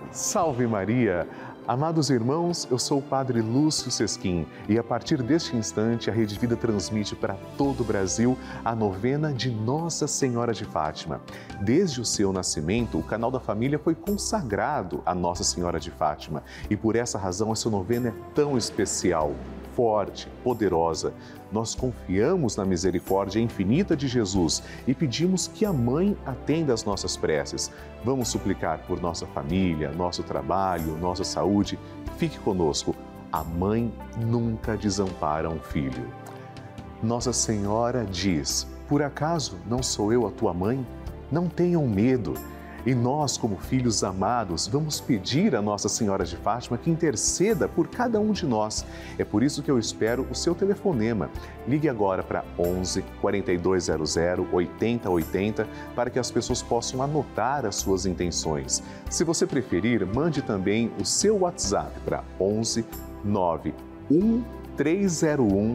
Salve Maria! Amados irmãos, eu sou o Padre Lúcio Sesquim e a partir deste instante a Rede Vida transmite para todo o Brasil a novena de Nossa Senhora de Fátima. Desde o seu nascimento, o canal da família foi consagrado a Nossa Senhora de Fátima e por essa razão essa novena é tão especial, forte, poderosa. Nós confiamos na misericórdia infinita de Jesus e pedimos que a Mãe atenda às nossas preces. Vamos suplicar por nossa família, nosso trabalho, nossa saúde. Fique conosco. A Mãe nunca desampara um filho. Nossa Senhora diz: por acaso não sou eu a tua mãe? Não tenham medo. E nós, como filhos amados, vamos pedir a Nossa Senhora de Fátima que interceda por cada um de nós. É por isso que eu espero o seu telefonema. Ligue agora para 11 4200 8080 para que as pessoas possam anotar as suas intenções. Se você preferir, mande também o seu WhatsApp para 11 91 301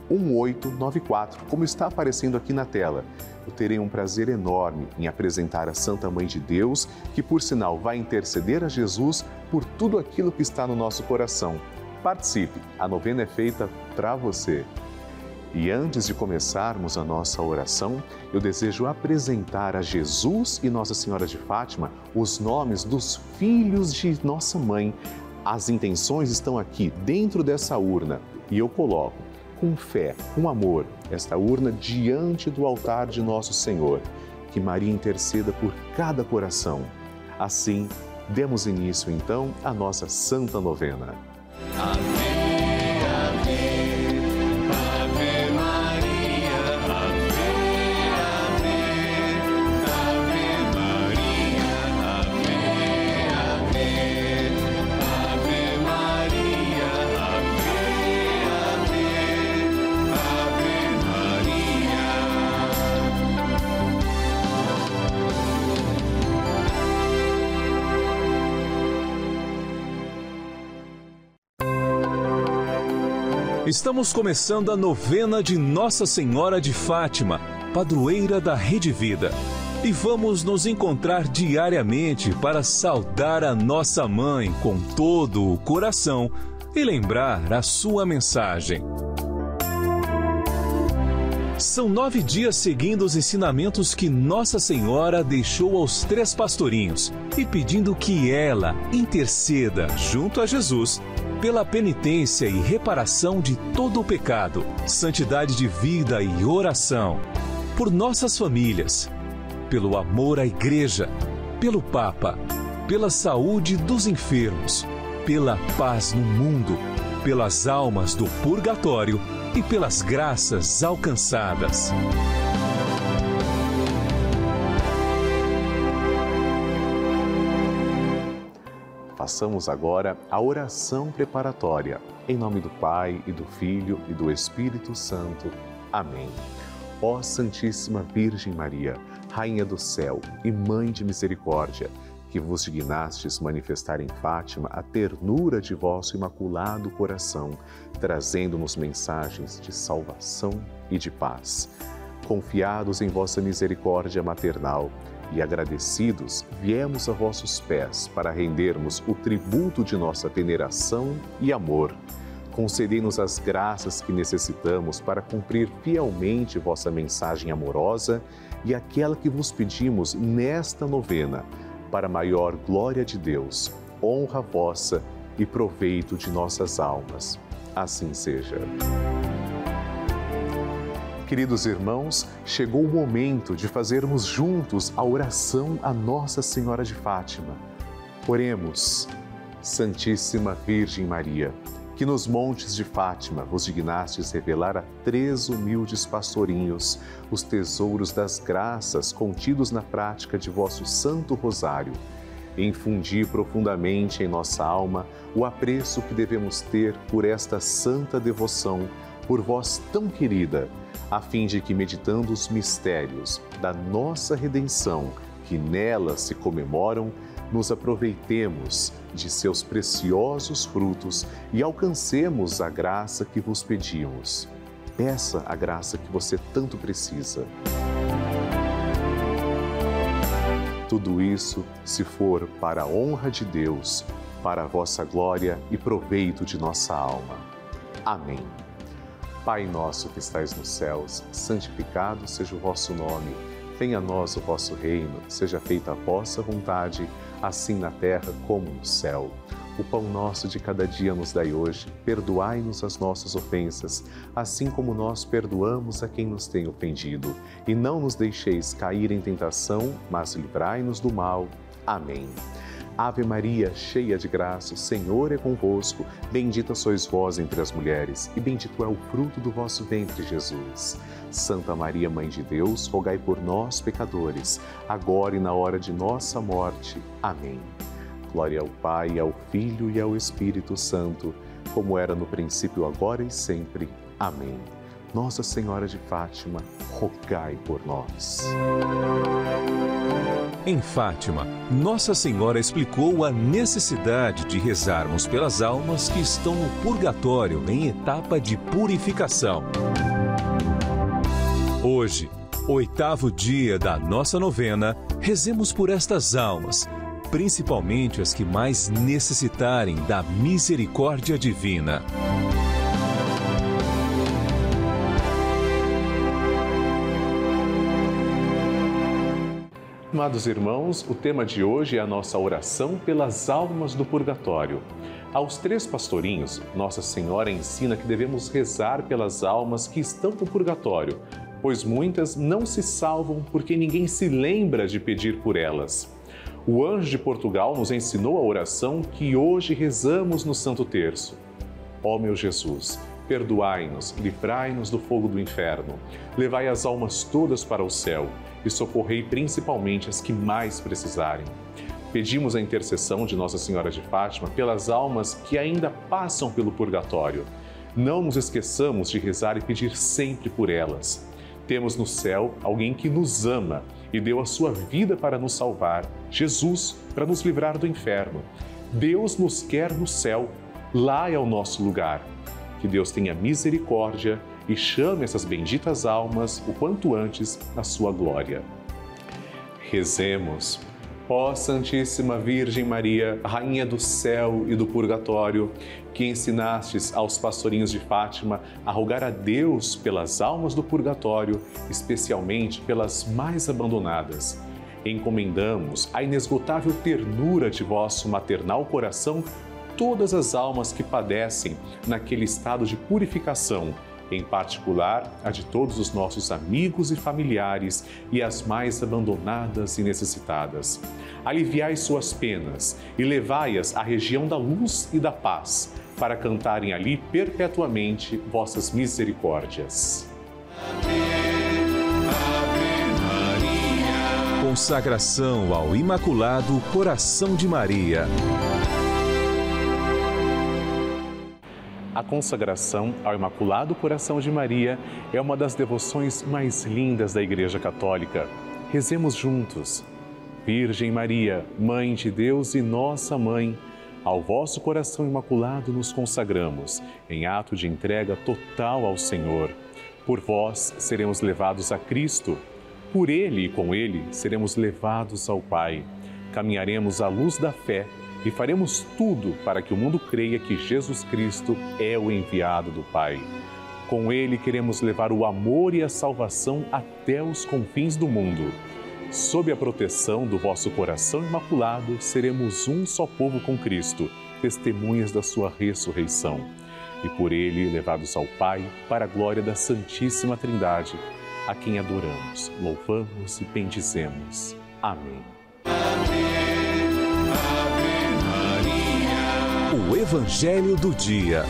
1894, como está aparecendo aqui na tela. Eu terei um prazer enorme em apresentar a Santa Mãe de Deus, que por sinal vai interceder a Jesus por tudo aquilo que está no nosso coração. Participe, a novena é feita para você. E antes de começarmos a nossa oração, eu desejo apresentar a Jesus e Nossa Senhora de Fátima os nomes dos filhos de nossa mãe. As intenções estão aqui dentro dessa urna e eu coloco com fé, com amor, esta urna diante do altar de Nosso Senhor. Que Maria interceda por cada coração. Assim, demos início então à nossa Santa Novena. Ave, ave, Ave Maria, ave, ave, Ave Maria, ave, ave, Ave Maria, Estamos começando a novena de Nossa Senhora de Fátima, padroeira da Rede Vida. E vamos nos encontrar diariamente para saudar a nossa mãe com todo o coração e lembrar a sua mensagem. São 9 dias seguindo os ensinamentos que Nossa Senhora deixou aos 3 pastorinhos e pedindo que ela interceda junto a Jesus pela penitência e reparação de todo o pecado, santidade de vida e oração, por nossas famílias, pelo amor à Igreja, pelo Papa, pela saúde dos enfermos, pela paz no mundo, pelas almas do purgatório e pelas graças alcançadas. Façamos agora a oração preparatória. Em nome do Pai, e do Filho, e do Espírito Santo. Amém. Ó Santíssima Virgem Maria, Rainha do céu e Mãe de misericórdia, que vos dignastes manifestar em Fátima a ternura de vosso imaculado coração, trazendo-nos mensagens de salvação e de paz. Confiados em vossa misericórdia maternal, e agradecidos, viemos a vossos pés para rendermos o tributo de nossa veneração e amor. Concedei-nos as graças que necessitamos para cumprir fielmente vossa mensagem amorosa e aquela que vos pedimos nesta novena, para a maior glória de Deus, honra vossa e proveito de nossas almas. Assim seja. Queridos irmãos, chegou o momento de fazermos juntos a oração à Nossa Senhora de Fátima. Oremos. Santíssima Virgem Maria, que nos montes de Fátima vos dignastes revelar a 3 humildes pastorinhos os tesouros das graças contidos na prática de vosso Santo Rosário. Infundi profundamente em nossa alma o apreço que devemos ter por esta santa devoção, por vós tão querida, a fim de que, meditando os mistérios da nossa redenção, que nela se comemoram, nos aproveitemos de seus preciosos frutos e alcancemos a graça que vos pedimos. Peça a graça que você tanto precisa. Tudo isso, se for para a honra de Deus, para a vossa glória e proveito de nossa alma. Amém. Pai nosso que estais nos céus, santificado seja o vosso nome. Venha a nós o vosso reino, seja feita a vossa vontade, assim na terra como no céu. O pão nosso de cada dia nos dai hoje, perdoai-nos as nossas ofensas, assim como nós perdoamos a quem nos tem ofendido. E não nos deixeis cair em tentação, mas livrai-nos do mal. Amém. Ave Maria, cheia de graça, o Senhor é convosco. Bendita sois vós entre as mulheres, e bendito é o fruto do vosso ventre, Jesus. Santa Maria, Mãe de Deus, rogai por nós, pecadores, agora e na hora de nossa morte. Amém. Glória ao Pai, ao Filho e ao Espírito Santo, como era no princípio, agora e sempre. Amém. Nossa Senhora de Fátima, rogai por nós. Em Fátima, Nossa Senhora explicou a necessidade de rezarmos pelas almas que estão no purgatório em etapa de purificação. Hoje, 8º dia da nossa novena, rezemos por estas almas, principalmente as que mais necessitarem da misericórdia divina. Amados irmãos, o tema de hoje é a nossa oração pelas almas do purgatório. Aos 3 pastorinhos, Nossa Senhora ensina que devemos rezar pelas almas que estão no purgatório, pois muitas não se salvam porque ninguém se lembra de pedir por elas. O anjo de Portugal nos ensinou a oração que hoje rezamos no Santo Terço. Ó meu Jesus, perdoai-nos, livrai-nos do fogo do inferno, levai as almas todas para o céu e socorrei principalmente as que mais precisarem. Pedimos a intercessão de Nossa Senhora de Fátima pelas almas que ainda passam pelo purgatório. Não nos esqueçamos de rezar e pedir sempre por elas. Temos no céu alguém que nos ama e deu a sua vida para nos salvar, Jesus, para nos livrar do inferno. Deus nos quer no céu, lá é o nosso lugar. Que Deus tenha misericórdia e chame essas benditas almas o quanto antes na sua glória. Rezemos. Ó Santíssima Virgem Maria, Rainha do céu e do purgatório, que ensinastes aos pastorinhos de Fátima a rogar a Deus pelas almas do purgatório, especialmente pelas mais abandonadas. Encomendamos à inesgotável ternura de vosso maternal coração todas as almas que padecem naquele estado de purificação, em particular a de todos os nossos amigos e familiares e as mais abandonadas e necessitadas. Aliviai suas penas e levai-as à região da luz e da paz, para cantarem ali perpetuamente vossas misericórdias. Consagração ao Imaculado Coração de Maria. A consagração ao Imaculado Coração de Maria é uma das devoções mais lindas da Igreja Católica. Rezemos juntos. Virgem Maria, Mãe de Deus e nossa Mãe, ao vosso coração imaculado nos consagramos, em ato de entrega total ao Senhor. Por vós seremos levados a Cristo. Por Ele e com Ele seremos levados ao Pai. Caminharemos à luz da fé e faremos tudo para que o mundo creia que Jesus Cristo é o enviado do Pai. Com Ele queremos levar o amor e a salvação até os confins do mundo. Sob a proteção do vosso coração imaculado, seremos um só povo com Cristo, testemunhas da sua ressurreição. E por Ele levados ao Pai, para a glória da Santíssima Trindade, a quem adoramos, louvamos e bendizemos. Amém. O Evangelho do Dia.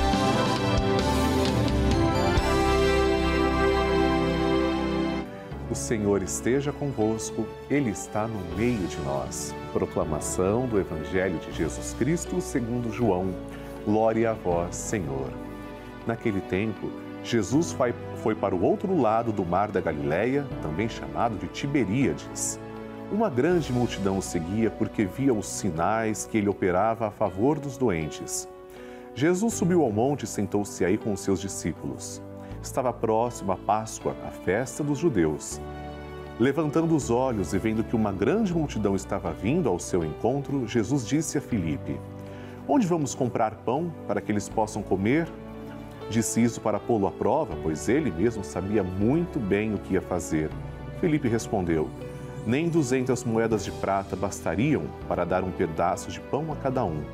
O Senhor esteja convosco, Ele está no meio de nós. Proclamação do Evangelho de Jesus Cristo segundo João. Glória a vós, Senhor. Naquele tempo, Jesus foi para o outro lado do mar da Galileia, também chamado de Tiberíades. Uma grande multidão o seguia porque via os sinais que ele operava a favor dos doentes. Jesus subiu ao monte e sentou-se aí com os seus discípulos. Estava próximo a Páscoa, a festa dos judeus. Levantando os olhos e vendo que uma grande multidão estava vindo ao seu encontro, Jesus disse a Filipe: Onde vamos comprar pão para que eles possam comer? Disse isso para pô-lo à prova, pois ele mesmo sabia muito bem o que ia fazer. Filipe respondeu: Nem 200 moedas de prata bastariam para dar um pedaço de pão a cada um.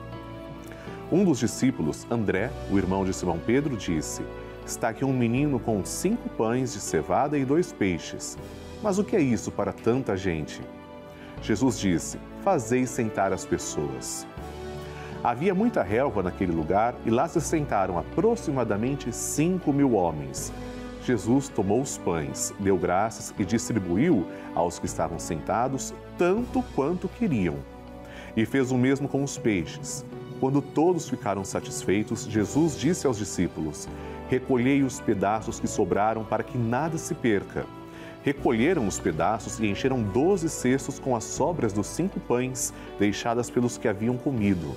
Um dos discípulos, André, o irmão de Simão Pedro, disse: Está aqui um menino com 5 pães de cevada e 2 peixes. Mas o que é isso para tanta gente? Jesus disse: Fazei sentar as pessoas. Havia muita relva naquele lugar e lá se sentaram aproximadamente 5.000 homens. Jesus tomou os pães, deu graças e distribuiu aos que estavam sentados tanto quanto queriam. E fez o mesmo com os peixes. Quando todos ficaram satisfeitos, Jesus disse aos discípulos: Recolhei os pedaços que sobraram para que nada se perca. Recolheram os pedaços e encheram 12 cestos com as sobras dos 5 pães deixadas pelos que haviam comido.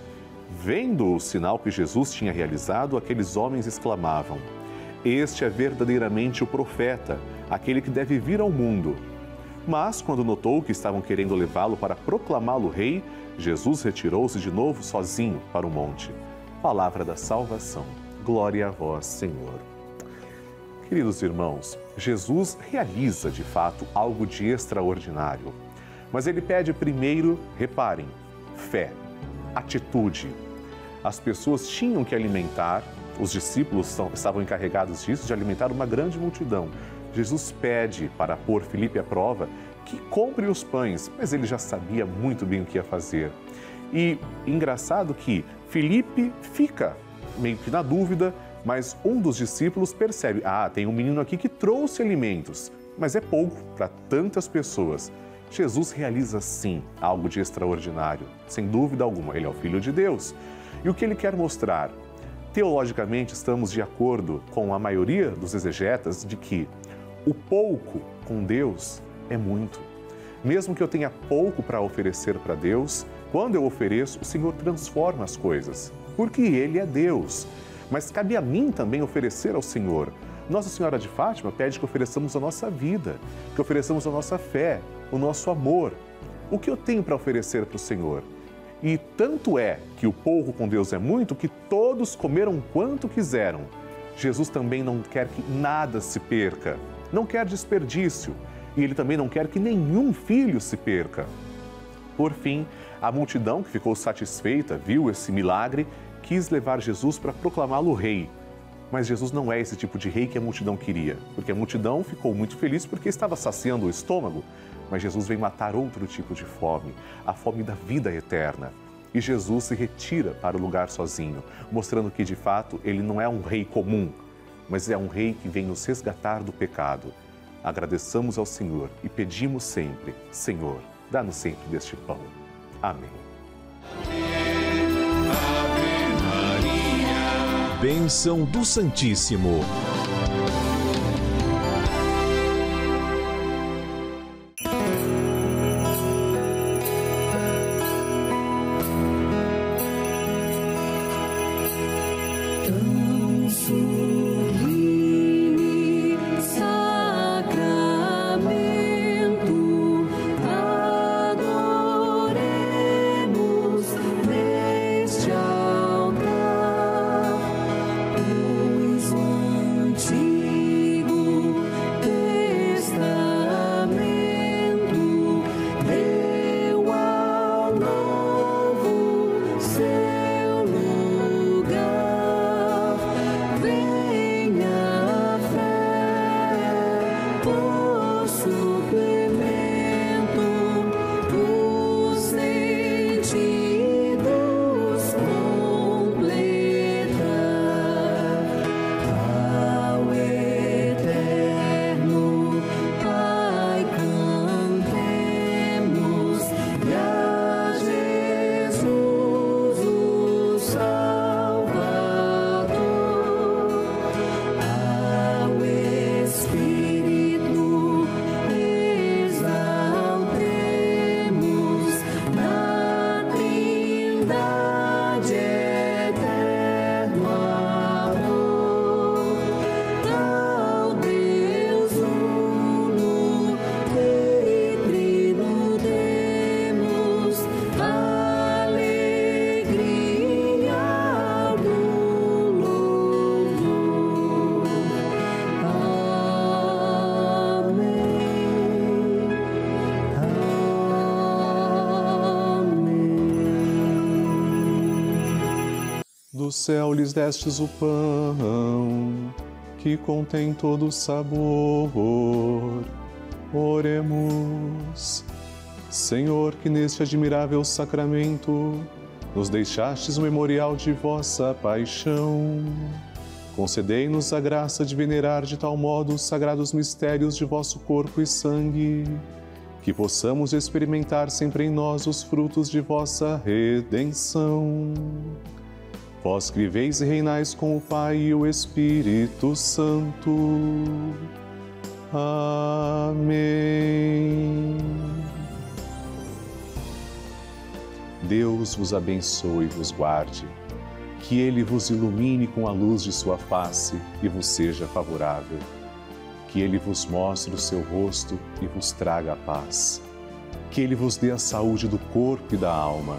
Vendo o sinal que Jesus tinha realizado, aqueles homens exclamavam: Este é verdadeiramente o profeta, aquele que deve vir ao mundo. Mas, quando notou que estavam querendo levá-lo para proclamá-lo rei, Jesus retirou-se de novo sozinho para o monte. Palavra da salvação. Glória a vós, Senhor. Queridos irmãos, Jesus realiza de fato algo de extraordinário. Mas ele pede primeiro, reparem, fé, atitude. As pessoas tinham que alimentar, os discípulos estavam encarregados disso, de alimentar uma grande multidão. Jesus pede para pôr Filipe à prova que compre os pães, mas ele já sabia muito bem o que ia fazer. E engraçado que Filipe fica meio que na dúvida, mas um dos discípulos percebe: tem um menino aqui que trouxe alimentos, mas é pouco para tantas pessoas. Jesus realiza sim algo de extraordinário, sem dúvida alguma, ele é o Filho de Deus. E o que ele quer mostrar? Teologicamente, estamos de acordo com a maioria dos exegetas de que o pouco com Deus é muito. Mesmo que eu tenha pouco para oferecer para Deus, quando eu ofereço, o Senhor transforma as coisas, porque Ele é Deus. Mas cabe a mim também oferecer ao Senhor. Nossa Senhora de Fátima pede que ofereçamos a nossa vida, que ofereçamos a nossa fé, o nosso amor. O que eu tenho para oferecer para o Senhor? E tanto é que o pouco com Deus é muito, que todos comeram quanto quiseram. Jesus também não quer que nada se perca, não quer desperdício. E Ele também não quer que nenhum filho se perca. Por fim, a multidão que ficou satisfeita, viu esse milagre, quis levar Jesus para proclamá-lo rei. Mas Jesus não é esse tipo de rei que a multidão queria, porque a multidão ficou muito feliz porque estava saciando o estômago. Mas Jesus vem matar outro tipo de fome, a fome da vida eterna. E Jesus se retira para o lugar sozinho, mostrando que, de fato, ele não é um rei comum, mas é um rei que vem nos resgatar do pecado. Agradeçamos ao Senhor e pedimos sempre: Senhor, dá-nos sempre deste pão. Amém. Bênção do Santíssimo. do céu lhes destes o pão, que contém todo o sabor. Oremos. Senhor, que neste admirável sacramento nos deixastes o memorial de vossa paixão, concedei-nos a graça de venerar de tal modo os sagrados mistérios de vosso corpo e sangue, que possamos experimentar sempre em nós os frutos de vossa redenção. Vós que viveis e reinais com o Pai e o Espírito Santo. Amém. Deus vos abençoe e vos guarde, que Ele vos ilumine com a luz de sua face e vos seja favorável, que Ele vos mostre o seu rosto e vos traga a paz, que Ele vos dê a saúde do corpo e da alma.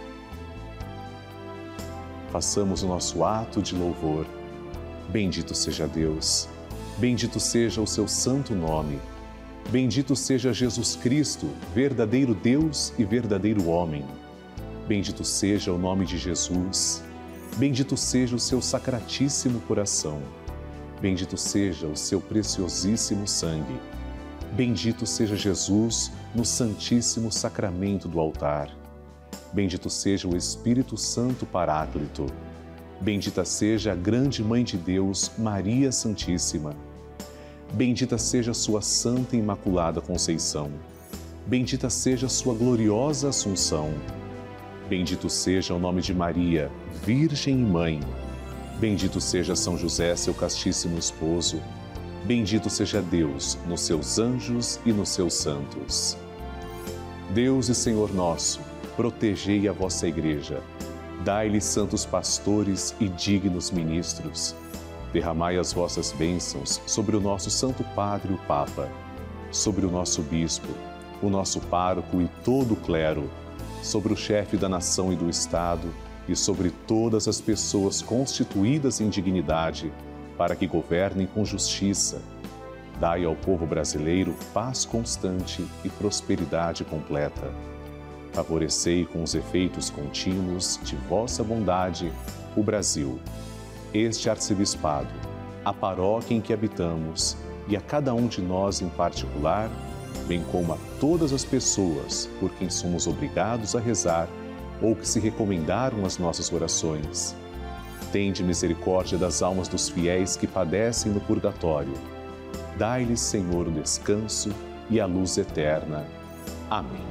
Façamos o nosso ato de louvor. Bendito seja Deus, bendito seja o seu santo nome, bendito seja Jesus Cristo, verdadeiro Deus e verdadeiro homem. Bendito seja o nome de Jesus, bendito seja o seu sacratíssimo coração, bendito seja o seu preciosíssimo sangue, bendito seja Jesus no santíssimo sacramento do altar, bendito seja o Espírito Santo Paráclito, bendita seja a grande Mãe de Deus, Maria Santíssima, bendita seja sua Santa e Imaculada Conceição, bendita seja sua gloriosa Assunção, bendito seja o nome de Maria, Virgem e Mãe. Bendito seja São José, seu castíssimo esposo. Bendito seja Deus nos seus anjos e nos seus santos. Deus e Senhor nosso, protegei a vossa Igreja. Dai-lhe santos pastores e dignos ministros. Derramai as vossas bênçãos sobre o nosso Santo Padre, o Papa, sobre o nosso Bispo, o nosso pároco e todo o clero, sobre o chefe da nação e do Estado e sobre todas as pessoas constituídas em dignidade, para que governem com justiça. Dai ao povo brasileiro paz constante e prosperidade completa. Favorecei com os efeitos contínuos de vossa bondade o Brasil, este arcebispado, a paróquia em que habitamos e a cada um de nós em particular, bem como a todas as pessoas por quem somos obrigados a rezar ou que se recomendaram as nossas orações. Tende misericórdia das almas dos fiéis que padecem no purgatório. Dai-lhes, Senhor, o descanso e a luz eterna. Amém.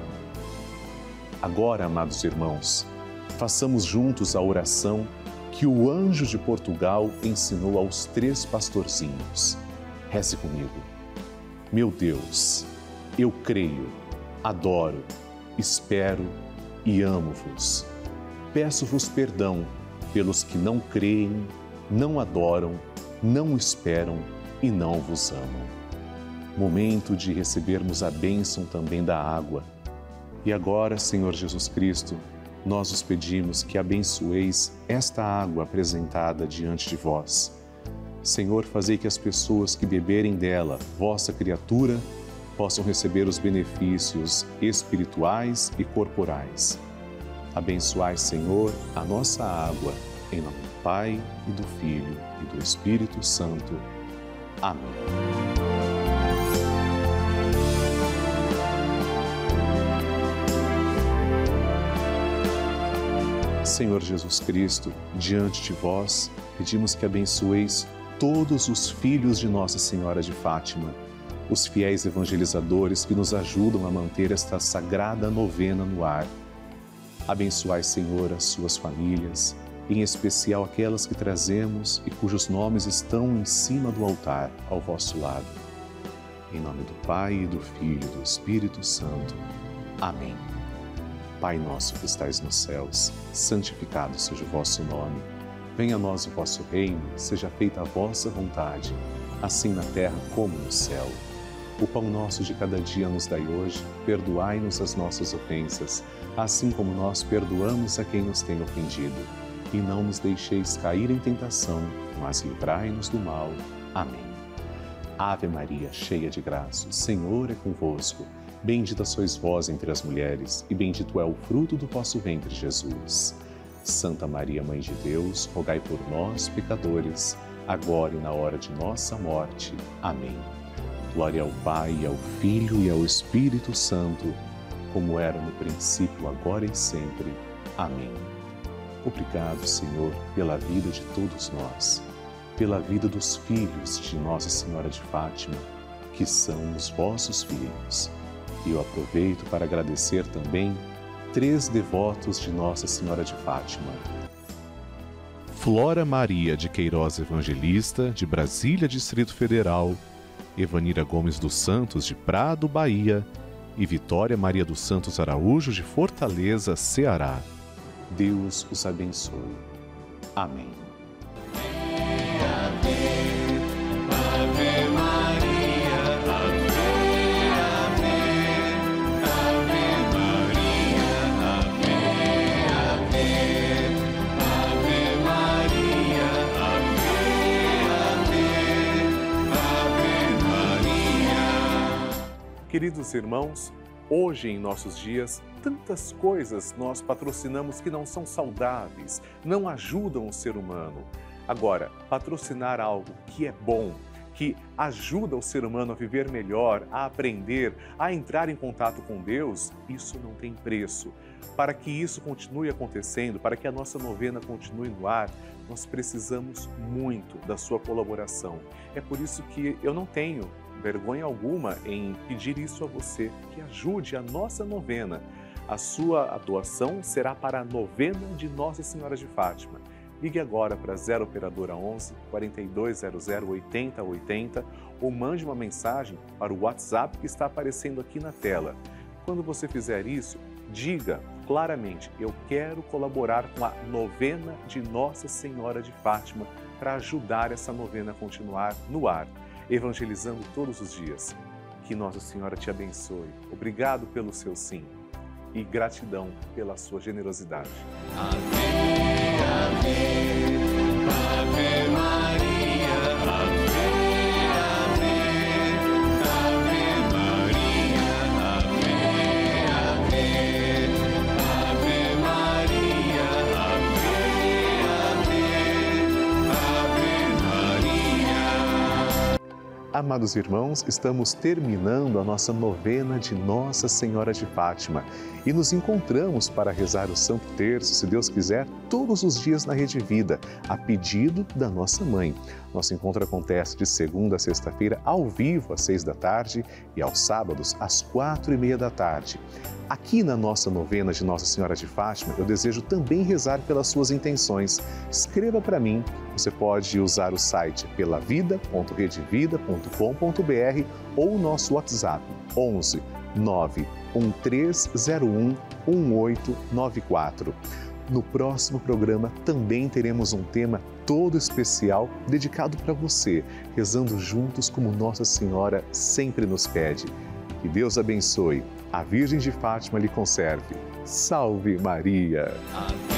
Agora, amados irmãos, façamos juntos a oração que o anjo de Portugal ensinou aos 3 pastorzinhos. Reze comigo. Meu Deus, eu creio, adoro, espero e amo-vos. Peço-vos perdão pelos que não creem, não adoram, não esperam e não vos amam. Momento de recebermos a bênção também da água. E agora, Senhor Jesus Cristo, nós os pedimos que abençoeis esta água apresentada diante de vós. Senhor, fazei que as pessoas que beberem dela, vossa criatura, possam receber os benefícios espirituais e corporais. Abençoai, Senhor, a nossa água, em nome do Pai, e do Filho, e do Espírito Santo. Amém. Senhor Jesus Cristo, diante de vós, pedimos que abençoeis todos os filhos de Nossa Senhora de Fátima, os fiéis evangelizadores que nos ajudam a manter esta sagrada novena no ar. Abençoai, Senhor, as suas famílias, em especial aquelas que trazemos e cujos nomes estão em cima do altar, ao vosso lado. Em nome do Pai, e do Filho e do Espírito Santo. Amém. Pai nosso que estais nos céus, santificado seja o vosso nome. Venha a nós o vosso reino, seja feita a vossa vontade, assim na terra como no céu. O pão nosso de cada dia nos dai hoje, perdoai-nos as nossas ofensas, assim como nós perdoamos a quem nos tem ofendido. E não nos deixeis cair em tentação, mas livrai-nos do mal. Amém. Ave Maria, cheia de graça, o Senhor é convosco. Bendita sois vós entre as mulheres, e bendito é o fruto do vosso ventre, Jesus. Santa Maria, Mãe de Deus, rogai por nós, pecadores, agora e na hora de nossa morte. Amém. Glória ao Pai, ao Filho e ao Espírito Santo, como era no princípio, agora e sempre. Amém. Obrigado, Senhor, pela vida de todos nós, pela vida dos filhos de Nossa Senhora de Fátima, que são os vossos filhos. E eu aproveito para agradecer também 3 devotos de Nossa Senhora de Fátima. Flora Maria de Queiroz Evangelista, de Brasília, Distrito Federal, Evanira Gomes dos Santos, de Prado, Bahia, e Vitória Maria dos Santos Araújo, de Fortaleza, Ceará. Deus os abençoe. Amém. Ave Maria, Ave, Ave, Ave Maria, Ave, Ave, Ave Maria, Ave, Ave Maria. Queridos irmãos, hoje em nossos dias, tantas coisas nós patrocinamos que não são saudáveis, não ajudam o ser humano. Agora, patrocinar algo que é bom, que ajuda o ser humano a viver melhor, a aprender, a entrar em contato com Deus, isso não tem preço. Para que isso continue acontecendo, para que a nossa novena continue no ar, nós precisamos muito da sua colaboração. É por isso que eu não tenho vergonha alguma em pedir isso a você, que ajude a nossa novena. A sua doação será para a novena de Nossa Senhora de Fátima. Ligue agora para 0 Operadora 11 4200 8080 ou mande uma mensagem para o WhatsApp que está aparecendo aqui na tela. Quando você fizer isso, diga claramente: eu quero colaborar com a novena de Nossa Senhora de Fátima para ajudar essa novena a continuar no ar, evangelizando todos os dias. Que Nossa Senhora te abençoe. Obrigado pelo seu sim e gratidão pela sua generosidade. Ave, Ave, Ave Maria, Ave, Ave, Ave Maria, Ave, Ave, Ave Maria, Ave, Ave Maria. Amados irmãos, estamos terminando a nossa novena de Nossa Senhora de Fátima e nos encontramos para rezar o Santo Terço, se Deus quiser, todos os dias na Rede Vida, a pedido da nossa mãe. Nosso encontro acontece de segunda a sexta-feira, ao vivo, às 6 da tarde e aos sábados, às 4h30 da tarde. Aqui na nossa novena de Nossa Senhora de Fátima, eu desejo também rezar pelas suas intenções. Escreva para mim. Você pode usar o site pelavida.redevida.com.br ou o nosso WhatsApp 11 91301 1894. No próximo programa também teremos um tema todo especial dedicado para você, rezando juntos como Nossa Senhora sempre nos pede. Que Deus abençoe, a Virgem de Fátima lhe conserve. Salve Maria! Ave